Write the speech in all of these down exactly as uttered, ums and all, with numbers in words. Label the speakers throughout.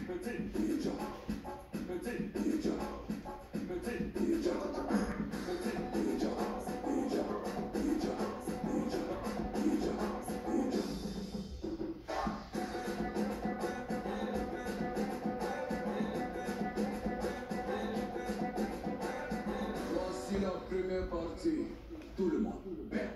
Speaker 1: Voici la première partie. Tout le monde perd.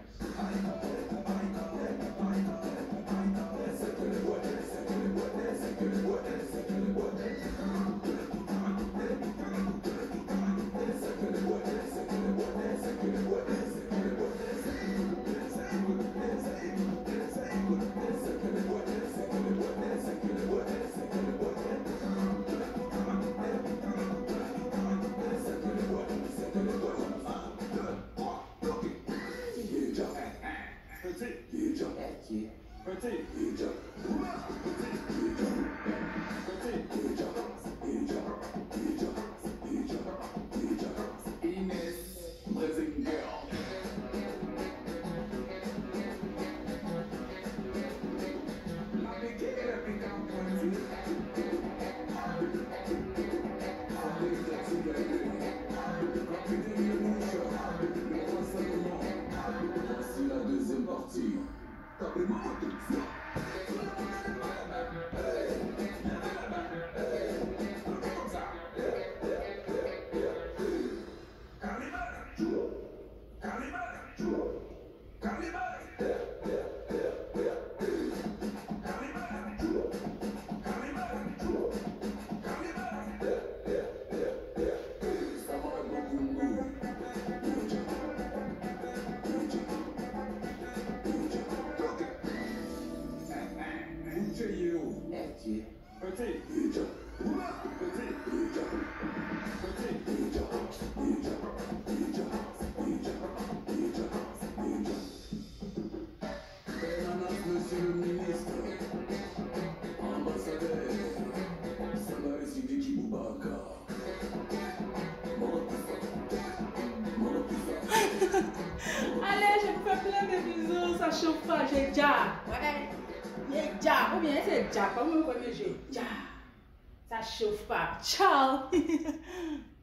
Speaker 1: Voici la deuxième partie. Tapez-moi tout ça. Monsieur le ministre, ambassadeur, Sangare Sidiki Boubacar.
Speaker 2: Allez, je vous fais plein de bisous, ça chauffe pas, j'ai déjà. Ouais, j'ai déjà. Ou bien c'est déjà, comme vous connaissez, j'ai déjà. Ça chauffe pas. Ciao.